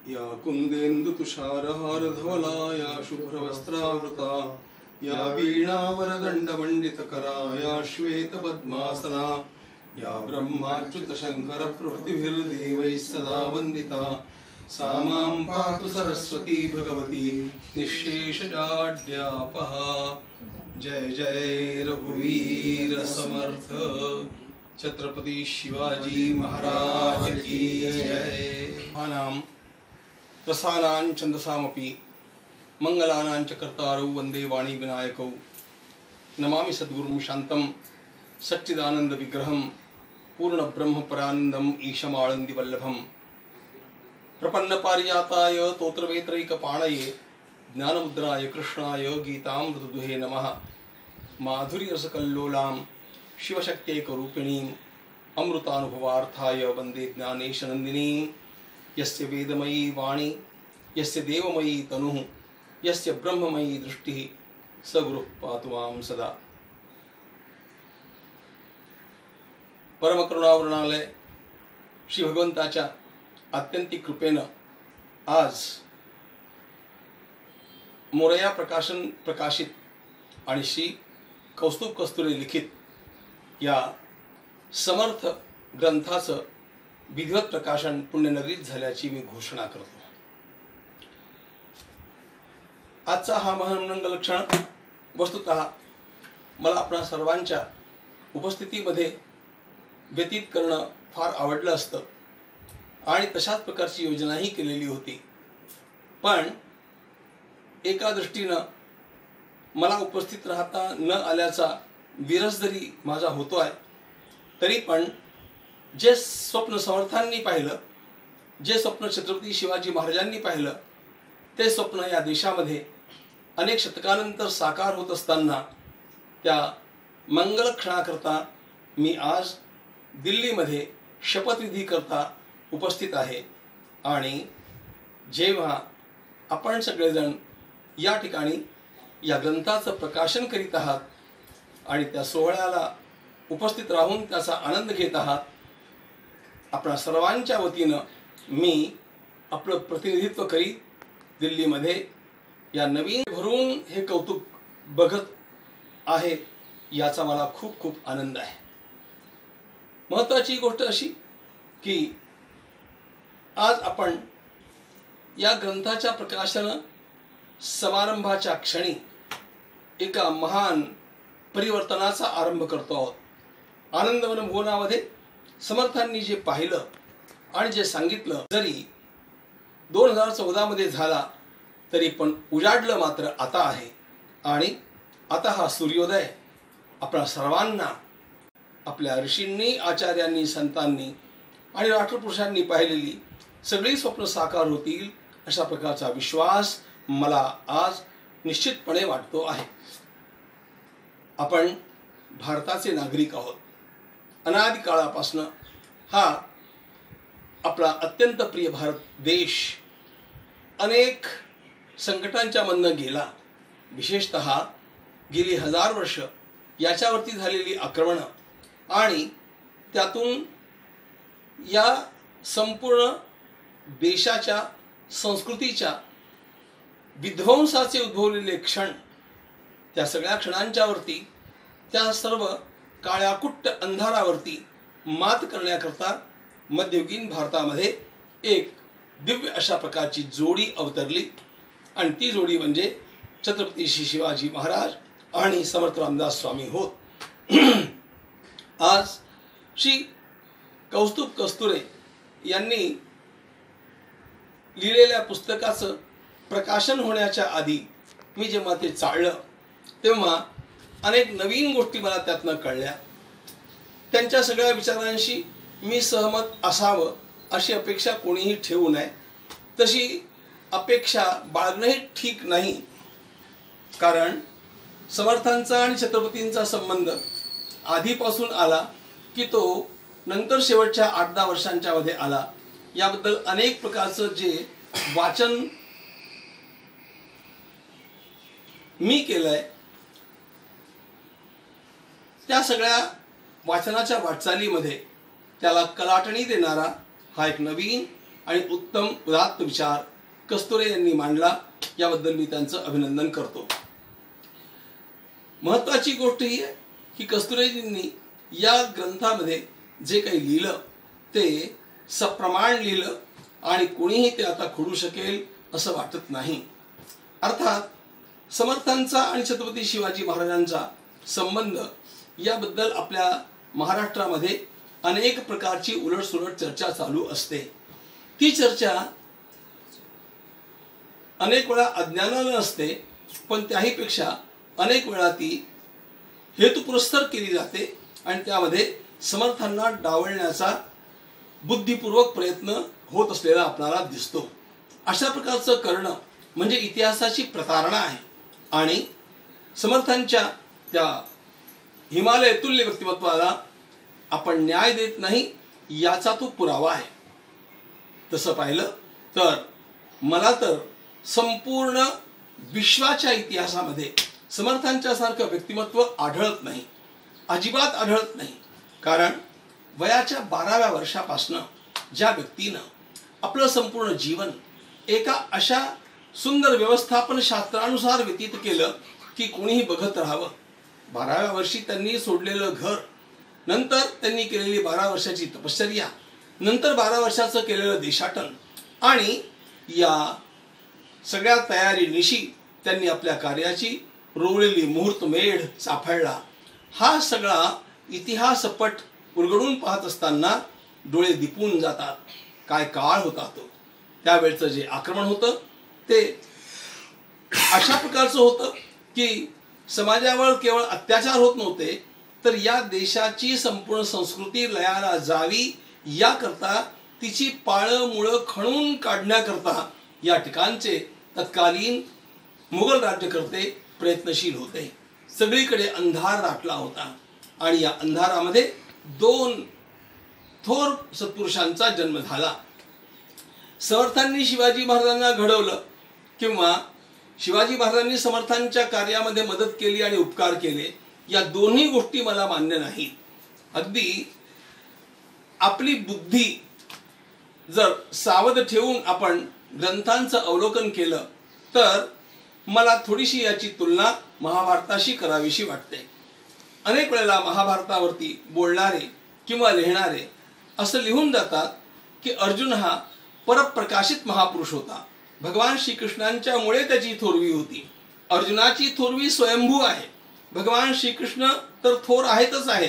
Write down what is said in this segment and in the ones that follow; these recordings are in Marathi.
या कुन्देन्दुतुषारहारधवला या शुभ्रवस्त्रावृता या वीणावरदण्डमण्डितकरा या श्वेतपद्मासना या ब्रह्माच्युतशङ्करप्रभृतिभिर्देवैः सदा वन्दिता सा मां पातु सरस्वती भगवती निःशेषजाड्यापहा। जय जय रघुवीर समर्थ छत्रपति शिवाजी महाराज की जय। नाम रसानां छन्दसामपि मंगलानां च कर्तारौ वन्दे वाणी विनायकौ। नमामि सद्गुरुं शान्तं सच्चिदानंद विग्रहं पूर्ण ब्रह्म परानंदम ईशमाळंदी वल्लभं। प्रपन्न पारिजाताय तोत्रवेत्रैकपाणये ज्ञानमुद्राय कृष्णाय गीतामृतदुहे नमः। माधुरी रसकल्लोलां शिवशक्त्यैकरूपिणीं अमृतानुभवार्थाय वन्दे ज्ञानेशनन्दिनीं। यस्य वेदमयी वाणी यस्य देवमयी तनुः यस्य ब्रह्ममयी दृष्टिः स गुरुः पातु मां सदा। परमकरुणावरणालय श्री भगवंताच्या आत्यंतिक कृपेनं आज मोरया प्रकाशन प्रकाशित आणि श्री कौस्तुभ कस्तुरे लिखित या समर्थ ग्रंथाचं विधिवत प्रकाशन पुण्यनगरीत झाल्याची मी घोषणा करतो। आजचा हा महामंगल क्षण वस्तुतः मला आपणा सर्वांच्या उपस्थितीमध्ये व्यतीत करणं फार आवडलं असतं आणि तशाच प्रकारची योजनाही केलेली होती, पण एका दृष्टीनं मला उपस्थित राहता न आल्याचा विरस जरी माझा होतो आहे, तरी पण जे स्वप्न समर्थांनी पाहिलं, जे स्वप्न छत्रपती शिवाजी महाराजांनी पाहिलं, ते स्वप्न या देशामध्ये अनेक शतकानंतर साकार होत असताना त्या मंगल क्षणाकरता मी आज दिल्लीमध्ये शपथविधी करता उपस्थित आहे। आणि जेव्हा आपण सगळेजण या ठिकाणी या ग्रंथाचं प्रकाशन करीत आहात आणि त्या सोहळ्याला उपस्थित राहून त्याचा आनंद घेत आहात, आपणा सर्वांच्या वतीनं मी आपलं प्रतिनिधित्व करीत दिल्लीमध्ये या नवीन भरून हे कौतुक बघत आहे याचा मला खूप खूप आनंद आहे। महत्त्वाची गोष्ट अशी की आज आपण या ग्रंथाच्या प्रकाशन समारंभाच्या क्षणी एका महान परिवर्तनाचा आरंभ करतो आहोत। आनंदवन भुवनामध्ये समर्थांनी जे पाहिलं आणि जे सांगितलं जरी 2014 मध्ये झाला तरी पण उजाडलं मात्र आता आहे। आणि आता हा सूर्योदय आपल्या सर्वांना आपल्या ऋषींनी आचार्यांनी संतांनी आणि राष्ट्रपुरुषांनी पाहिलेली सगळी स्वप्न साकार होतील अशा प्रकारचा विश्वास मला आज निश्चितपणे वाटतो आहे। आपण भारताचे नागरिक आहोत। अनादी काळापासून हा आपला अत्यंत प्रिय भारत देश अनेक संकटांच्या मधनं गेला। विशेषतः गेली 1000 वर्ष याच्यावरती झालेली आक्रमणं आणि त्यातून या संपूर्ण देशाच्या संस्कृतीच्या विध्वंसाचे उद्भवलेले क्षण, त्या सगळ्या क्षणांच्यावरती त्या सर्व काळ्याकुट्ट अंधारावरती मात करण्याकरता मध्ययुगीन भारतामध्ये एक दिव्य अशा प्रकारची जोडी अवतरली आणि ती जोडी म्हणजे छत्रपती श्री शिवाजी महाराज आणि समर्थ रामदास स्वामी होत। आज श्री कौस्तुभ कस्तुरे यांनी लिहिलेल्या पुस्तकाचं प्रकाशन होण्याच्या आधी मी जेव्हा ते चाळलं तेव्हा अनेक नवीन गोष्टी मला त्यातनं कळल्या। त्यांच्या सगळ्या विचारांशी मी सहमत असावं अशी अपेक्षा कोणीही ठेवू नये, तशी अपेक्षा बाळगणंही ठीक नाही। कारण समर्थांचा आणि छत्रपतींचा संबंध आधीपासून आला की तो नंतर शेवटच्या 8-10 वर्षांच्या मध्ये आला। याबद्दल अनेक प्रकारचं जे वाचन मी केलंय त्या सगळ्या वाचनाच्या वाटचालीमध्ये त्याला कलाटणी देणारा हा एक नवीन आणि उत्तम उदात्त विचार कस्तुरे यांनी मांडला, याबद्दल मी त्यांचं अभिनंदन करतो. महत्त्वाची गोष्ट ही आहे की कस्तुरेजींनी या ग्रंथामध्ये जे काही लिहिलं ते सप्रमाण लिहिलं आणि कोणीही ते आता खोडू शकेल असं वाटत नाही. अर्थात समर्थांचा आणि छत्रपती शिवाजी महाराजांचा संबंध याबद्दल आपल्या महाराष्ट्रामध्ये अनेक प्रकारची उलटसुलट चर्चा चालू असते. ती चर्चा अनेक वेळा अज्ञानानं असते, पण त्याहीपेक्षा अनेक वेळा ती हेतुपुरस्सर केली जाते आणि त्यामध्ये समर्थांना डावलण्याचा बुद्धिपूर्वक प्रयत्न होत असलेला आपल्याला दिसतो. अशा प्रकारचं करणं म्हणजे इतिहासाची प्रतारणा आहे आणि समर्थांच्या त्या हिमालय तुल्य व्यक्तिमत्वाला आपण न्याय देत नाही याचा तो पुरावा आहे. तसं पाहिलं तर मला तर संपूर्ण विश्वाच्या इतिहासामध्ये समर्थांच्या सारखं व्यक्तिमत्व आढळत नाही, अजिबात आढळत नाही. कारण वयाच्या 12व्या वर्षापासनं ज्या व्यक्तीनं आपलं संपूर्ण जीवन एका अशा सुंदर व्यवस्थापन शास्त्रानुसार व्यतीत केलं की कोणीही बघत राहावं. 12व्या वर्षी त्यांनी सोडलेलं घर, नंतर त्यांनी केलेली 12 वर्षाची तपश्चर्या, नंतर 12 वर्षाचं केलेलं देशाटन आणि या सगळ्या तयारीनिशी त्यांनी आपल्या कार्याची रोवलेली मुहूर्तमेढ साफळला. हा सगळा इतिहासपट उलगडून पाहत असताना डोळे दिपून जातात. काय काळ होता तो. त्यावेळचं जे आक्रमण होतं ते अशा प्रकारचं होतं की समाजावर केवळ अत्याचार होत नव्हते, तर या देशाची संपूर्ण संस्कृती लयाला जावी याकरता तिची पाळं मुळं खणून काढण्याकरता या ठिकाणचे तत्कालीन मुघल राज्यकर्ते प्रयत्नशील होते. सगळीकडे अंधार दाटला होता आणि या अंधारामध्ये 2 थोर सत्पुरुषांचा जन्म झाला. समर्थांनी शिवाजी महाराजांना घडवलं किंवा शिवाजी महाराजांनी समर्थांच्या कार्यामध्ये मदत केली आणि उपकार केले, या दोन्ही गोष्टी मला मान्य नाहीत. अगदी आपली बुद्धी जर सावध ठेवून आपण ग्रंथांचं अवलोकन केलं तर मला थोडीशी याची तुलना महाभारताशी करावीशी वाटते. अनेक वेळेला महाभारतावरती बोलणारे किंवा लिहिणारे असं लिहून जातात की अर्जुन हा परप्रकाशित महापुरुष होता. भगवान श्रीकृष्णांच्या मुळे त्याची थोरवी होती. अर्जुनाची थोरवी स्वयंभू आहे. भगवान श्रीकृष्ण तर थोर आहेतच आहेत,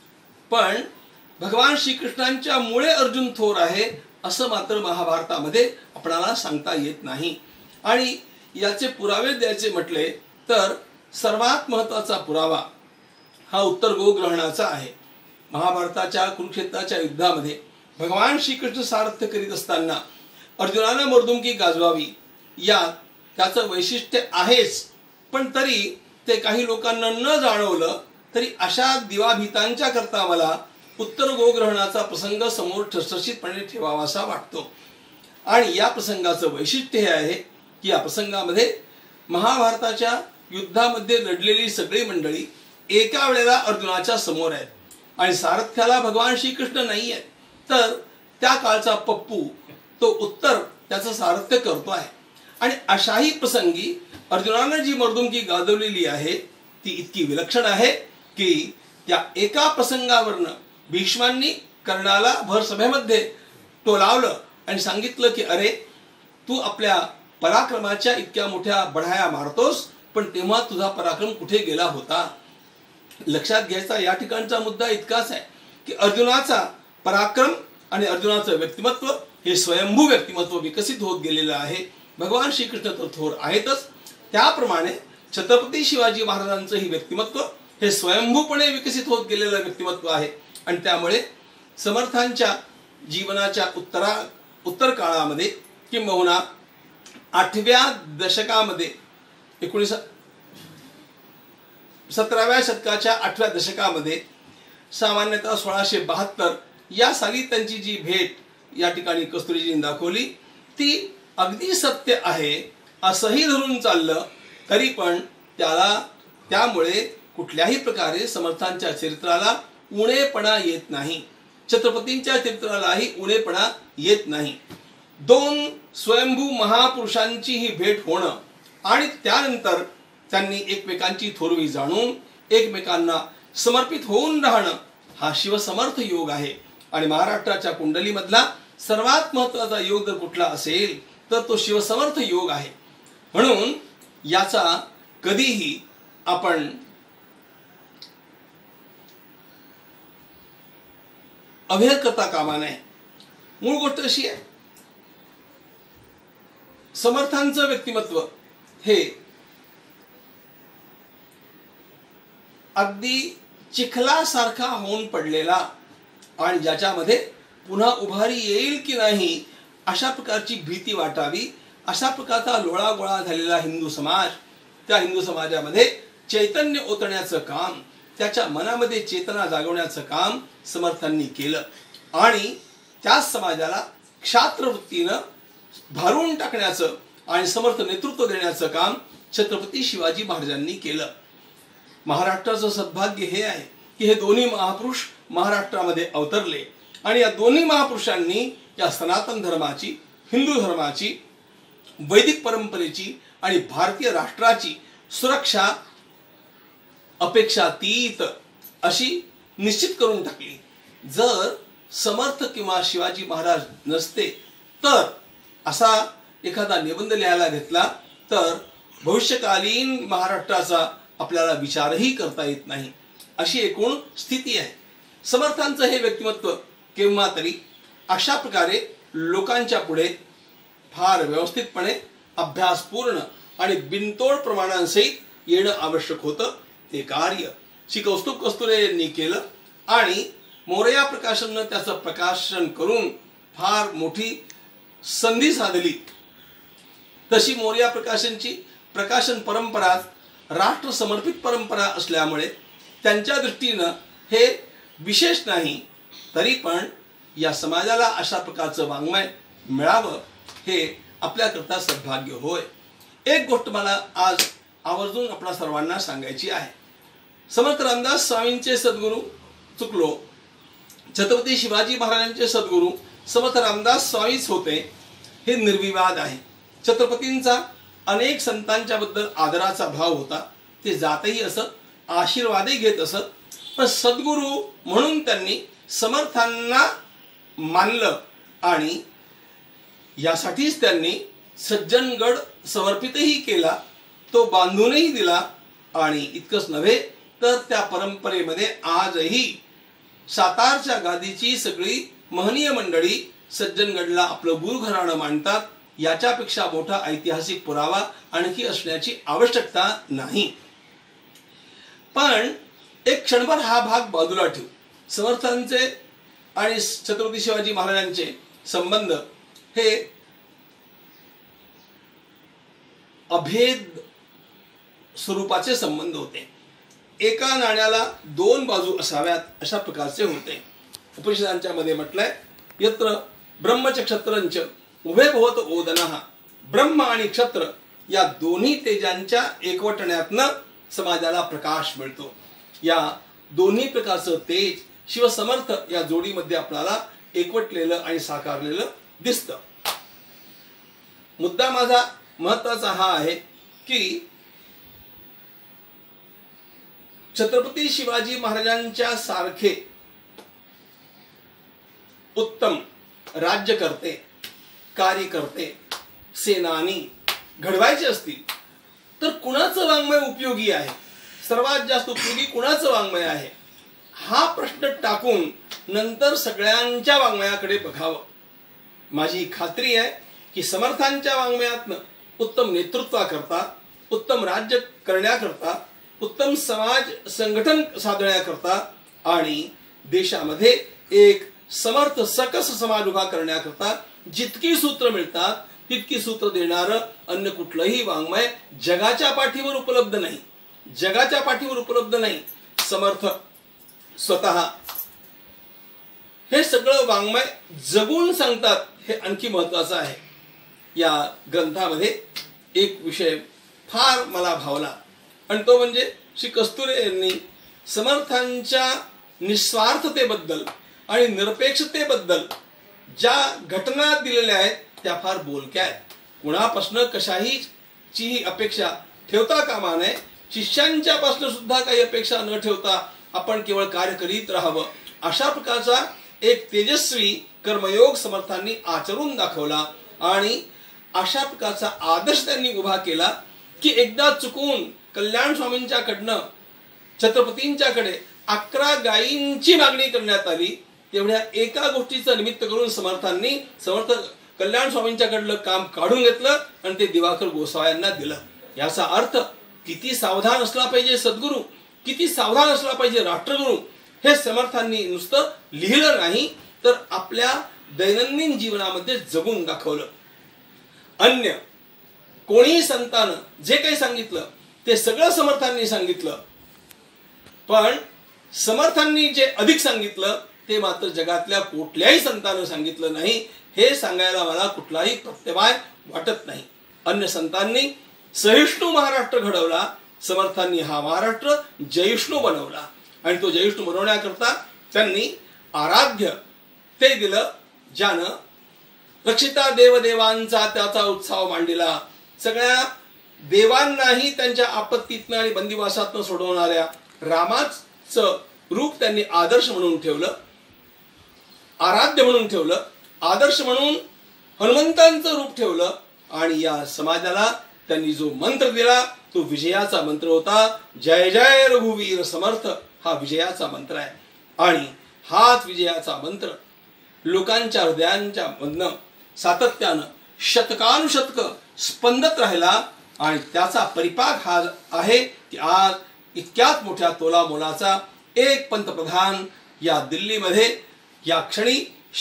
पण भगवान श्रीकृष्णांच्या मुळे अर्जुन थोर आहे असं मात्र महाभारतामध्ये आपणाला सांगता येत नाही. आणि याचे पुरावे द्यायचे म्हटले तर सर्वात महत्त्वाचा पुरावा हा उत्तर गोग्रहणाचा आहे. महाभारताच्या कुरुक्षेत्राच्या युद्धामध्ये भगवान श्रीकृष्ण सारथ्य करीत असताना अर्जुनानं मर्दुमकी गाजवावी यात त्याचं वैशिष्ट्य आहेच, पण तरी ते काही लोकांना न जाणवलं तरी अशा दिवाभीतांच्या करता मला उत्तर गोग्रहणाचा प्रसंग समोर ठसठशीतपणे ठेवावासा वाटतो. आणि या प्रसंगाचं वैशिष्ट्य हे आहे की या प्रसंगामध्ये महाभारताच्या युद्धामध्ये लढलेली सगळी मंडळी एका वेळेला अर्जुनाच्या समोर आहेत आणि सारथ्याला भगवान श्रीकृष्ण नाही आहेत, तर त्या काळचा पप्पू तो उत्तर त्याचं सारथ्य करतो आहे. आणि अशाही प्रसंगी अर्जुनानं जी मर्दुमकी गाजवलेली आहे ती इतकी विलक्षण आहे की त्या एका प्रसंगावरनं भीष्मांनी कर्णाला भर सभेमध्ये टोलावलं आणि सांगितलं की अरे तू आपल्या पराक्रमाच्या इतक्या मोठ्या बढाया मारतोस, पण तेव्हा तुझा पराक्रम कुठे गेला होता. लक्षात घ्यायचा या ठिकाणचा मुद्दा इतकाच आहे की अर्जुनाचा पराक्रम आणि अर्जुनाचं व्यक्तिमत्व हे स्वयंभू व्यक्तिमत्व विकसित होत गेलेलं आहे. भगवान श्रीकृष्ण तर थोर आहेतच, त्याप्रमाणे छत्रपती शिवाजी महाराजांचं ही व्यक्तिमत्व हे स्वयंभूपणे विकसित होत गेलेलं व्यक्तिमत्व आहे. आणि त्यामुळे समर्थांच्या जीवनाच्या उत्तर काळामध्ये किंबहुना 8व्या दशकामध्ये 17व्या शतकाच्या 8व्या दशकामध्ये सामान्यतः 1672 या साली त्यांची जी भेट या ठिकाणी कस्तुरीजींनी दाखवली ती अगदी सत्य आहे असंही धरून चाललं तरी पण त्यामुळे कुठल्याही प्रकारे समर्थांच्या चरित्राला उणेपणा येत नाही, छत्रपतींच्या चरित्रालाही उणेपणा येत नाही. दोन स्वयंभू महापुरुषांची ही भेट होणं आणि त्यानंतर त्यांनी एकमेकांची थोरवी जाणून एकमेकांना समर्पित होऊन राहणं हा शिवसमर्थ योग आहे. आणि महाराष्ट्राच्या कुंडलीमधला सर्वात महत्त्वाचा योग जर कुठला असेल तर तो शिवसमर्थ योग आहे. म्हणून याचा कधीही आपण अवहेळ करता कामा नये. मूळ गोष्ट अशी आहे, समर्थांचं व्यक्तिमत्व हे अगदी चिखलासारखा होऊन पडलेला आणि ज्याच्यामध्ये पुन्हा उभारी येईल की नाही अशा प्रकारची भीती वाटावी, अशा प्रकारचा लोळागोळा झालेला हिंदू समाज, त्या हिंदू समाजामध्ये चैतन्य ओतण्याचं काम, त्याच्या मनामध्ये चेतना जागवण्याचं काम समर्थांनी केलं आणि त्या समाजाला क्षात्रवृत्तीनं भारून टाकण्याचं आणि समर्थ नेतृत्व देण्याचं काम छत्रपती शिवाजी महाराजांनी केलं. महाराष्ट्राचं सद्भाग्य हे आहे की हे दोन्ही महापुरुष महाराष्ट्रामध्ये अवतरले आणि या दोन्ही महापुरुषांनी या सनातन धर्माची, हिंदू धर्माची, वैदिक परंपरेची आणि भारतीय राष्ट्राची सुरक्षा अपेक्षातीत अशी निश्चित करून टाकली. जर समर्थ किंवा शिवाजी महाराज नसते तर असा एखादा निबंध लिहायला घेतला तर भविष्यकालीन महाराष्ट्राचा आपल्याला विचारही करता येत नाही, अशी एकूण स्थिती आहे. समर्थांचं हे व्यक्तिमत्व केव्हा तरी अशा प्रकारे लोकांच्या पुढे फार व्यवस्थितपणे अभ्यासपूर्ण आणि बिनतोड प्रमाणांसहित येणं आवश्यक होतं. ते कार्य श्री कौस्तुभ कस्तुरे यांनी केलं आणि मोरया प्रकाशननं त्याचं प्रकाशन करून फार मोठी संधी साधली. तशी मोरया प्रकाशनची प्रकाशन परंपरा राष्ट्र समर्पित परंपरा असल्यामुळे त्यांच्या दृष्टीनं हे विशेष नाही, तरी पण या समाजाला अशा प्रकारचं वाङ्मय मिळावं हे आपल्याकरता सद्भाग्य होय. एक गोष्ट मला आज आवर्जून आपणा सर्वांना सांगायची आहे. समर्थ रामदास स्वामींचे सद्गुरू चुकलो, छत्रपती शिवाजी महाराजांचे सद्गुरू समर्थ रामदास स्वामीच होते हे निर्विवाद आहे. छत्रपतींचा अनेक संतांच्या बद्दल आदराचा भाव होता, ते जातही असत, आशीर्वादही घेत असत, पण सद्गुरू म्हणून त्यांनी समर्थांना मानलं आणि यासाठीच त्यांनी सज्जनगड समर्पितही केला, तो बांधूनही दिला आणि इतकंच नव्हे तर त्या परंपरेमध्ये आजही सातारच्या गादीची सगळी महनीय मंडळी सज्जनगडला आपलं गुरुघराणं मानतात. याच्यापेक्षा मोठा ऐतिहासिक पुरावा आणखी असण्याची आवश्यकता नाही. पण एक क्षणभर हा भाग बाजूला ठेवू. समर्थांचे आणि छत्रपती शिवाजी महाराजांचे संबंध हे अभेद स्वरूपाचे संबंध होते. एका नाण्याला दोन बाजू असाव्यात अशा प्रकारचे होते. उपनिषदांच्या मध्ये म्हटलंय, यत्र ब्रह्मच क्षत्रंच उभे भवत ओदनः. ब्रह्म आणि क्षत्र या दोन्ही तेजांच्या एकवटण्यातनं समाजाला प्रकाश मिळतो. या दोन्ही प्रकारचं तेज शिवसमर्थ या जोडीमध्ये आपल्याला एकवटलेलं आणि साकारलेलं दिसतं. मुद्दा माझा महत्वाचा हा आहे की छत्रपती शिवाजी महाराजांच्या सारखे उत्तम राज्यकर्ते, कार्यकर्ते, सेनानी घडवायचे असतील तर कुणाचं वाङ्मय उपयोगी आहे, सर्वात जास्त उपयोगी कुणाचं वाङ्मय आहे, हा प्रश्न टाकून नंतर सगळ्यांच्या वाङ्मयाकडे बघावं. माझी खात्री आहे की समर्थांच्या वाङ्मयातनं उत्तम नेतृत्वाकरता, उत्तम राज्य करण्याकरता, उत्तम समाज संघटन साधण्याकरता आणि देशामध्ये एक समर्थ सकस समाज उभा करण्याकरता जितकी सूत्र मिळतात तितकी सूत्र देणारं अन्य कुठलंही वाङ्मय जगाच्या पाठीवर उपलब्ध नाही. जगाच्या पाठीवर उपलब्ध नाही. समर्थ स्वतः हे सगळं वाङ्मय जगून सांगतात, हे आणखी महत्वाचं आहे. या ग्रंथामध्ये एक विषय फार मला भावला आणि तो म्हणजे श्री कस्तुरे यांनी समर्थांच्या निस्वार्थतेबद्दल आणि निरपेक्षतेबद्दल ज्या घटना दिलेल्या आहेत त्या फार बोलक्या आहेत. कुणापासनं कशाहीची अपेक्षा ठेवता कामा नये. शिष्यांच्यापासनं सुद्धा काही अपेक्षा न ठेवता आपण केवळ कार्य करीत राहावं, अशा प्रकारचा एक तेजस्वी कर्मयोग समर्थांनी आचरून दाखवला. आणि अशा प्रकारचा आदर्श त्यांनी उभा केला की एकदा चुकून कल्याण स्वामींच्याकडनं छत्रपतींच्याकडे 11 गायींची मागणी करण्यात आली. तेवढ्या एका गोष्टीचं निमित्त करून समर्थांनी कल्याण स्वामींच्याकडलं काम काढून घेतलं आणि ते दिवाकर गोसाव्यांना दिलं. याचा अर्थ किती सावधान असला पाहिजे सद्गुरू, किती सावधान असला पाहिजे राष्ट्रगुरू, हे समर्थांनी नुसतं लिहिलं नाही तर आपल्या दैनंदिन जीवनामध्ये जगून दाखवलं. अन्य कोणीही संतानं जे काही सांगितलं ते सगळं समर्थांनी सांगितलं, पण समर्थांनी जे अधिक सांगितलं ते मात्र जगातल्या कुठल्याही संतानं सांगितलं नाही. हे सांगायला मला कुठलाही प्रत्यवाय वाटत नाही. अन्य संतांनी सहिष्णू महाराष्ट्र घडवला, समर्थांनी हा महाराष्ट्र जयिष्णू बनवला. आणि तो जयिष्णू बनवण्याकरता त्यांनी आराध्य ते दिलं, ज्यानं रक्षिता देवदेवांचा त्याचा उत्सव मांडला. सगळ्या देवांनाही त्यांच्या आपत्तीतनं आणि बंदिवासातनं सोडवणाऱ्या रामाचं रूप त्यांनी आदर्श म्हणून ठेवलं, आराध्य म्हणून ठेवलं, आदर्श म्हणून हनुमंतांचं रूप ठेवलं. आणि या समाजाला त्यांनी जो मंत्र दिला तो विजयाचा मंत्र होता. जय जय रघुवीर समर्थ हा विजयाचा मंत्र आहे. आणि हाच विजयाचा मंत्र लोकांच्या हृदयांच्या मधनं सातत्यानं शतकानुशतक स्पंदत राहिला. आणि त्याचा परिपाक हा आहे की आज इतक्यात मोठ्या तोला मोलाचा एक पंतप्रधान या दिल्लीमध्ये या क्षणी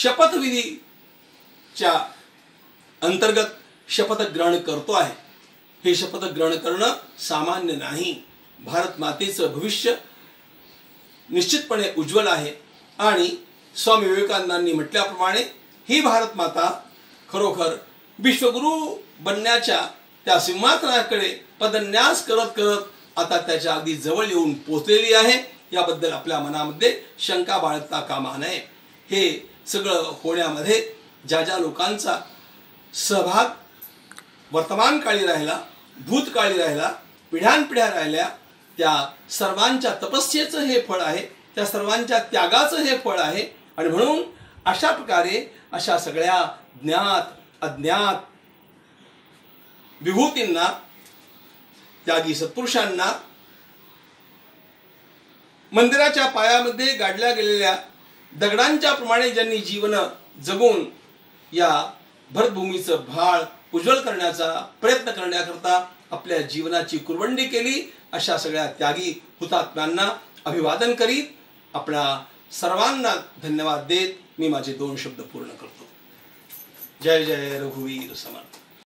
शपथविधीच्या अंतर्गत शपथ ग्रहण करतो आहे. हे शपथ ग्रहण करणं सामान्य नाही. भारत मातेचं भविष्य निश्चितपणे उज्ज्वल आहे. आणि स्वामी विवेकानंदांनी म्हटल्याप्रमाणे ही भारत माता खरोखर विश्वगुरु बनण्याच्या त्या सिंहासनाकडे पदन्यास करत करत आता त्याच्या अगदी जवळ येऊन पोचलेली आहे. याबद्दल आपल्या मनामध्ये शंका बाळगता कामा नये. हे सगळं होण्यामध्ये ज्या ज्या लोकांचा सहभाग वर्तमान काळी राहिला, भूतकाळी राहिला, पिढ्यानपिढ्या राहिल्या, त्या सर्वांच्या तपस्येचं हे फळ आहे, त्या सर्वांच्या त्यागाचं हे फळ आहे. आणि म्हणून अशा प्रकारे अशा सगळ्या ज्ञात अज्ञात विभूतींना, त्यागी सत्पुरुषांना, मंदिराच्या पायामध्ये गाडल्या गेलेल्या दगडांच्या प्रमाणे ज्यांनी जीवन जगून या भरतभूमीचं भाळ उज्ज्वल करण्याचा प्रयत्न करण्याकरता आपल्या जीवनाची कुरवंडी केली, अशा सगळ्या त्यागी हुतात्म्यांना अभिवादन करीत आपल्या सर्वांना धन्यवाद देत मी माझे 2 शब्द पूर्ण करतो. जय जय रघुवीर समर्थ.